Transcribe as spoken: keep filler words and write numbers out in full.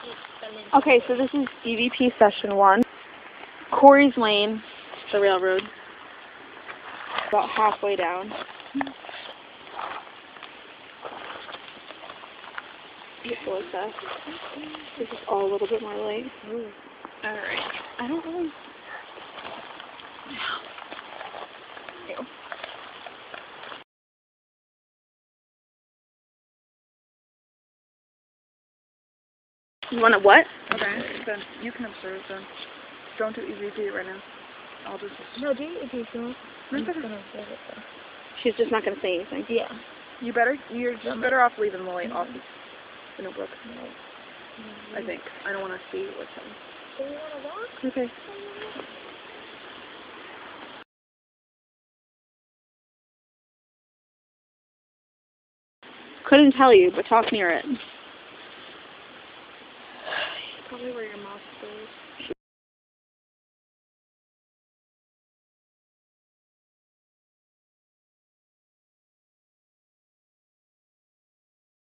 Okay, so this is E V P session one. Cory's Lane, the railroad. About halfway down. Before that. This is all a little bit more light. Alright. I don't really... Ew. You want to what? Okay, then you can observe then. Don't do E V P right now. I'll just... No, do E V P. I'm just gonna observe it though. She's just not going to say anything. Yeah. You better, you're just better off leaving the light off the notebook. I think. I don't want to see what's happening. Do you want to walk? Okay. Couldn't tell you, but talk near it. Probably where your mouth goes.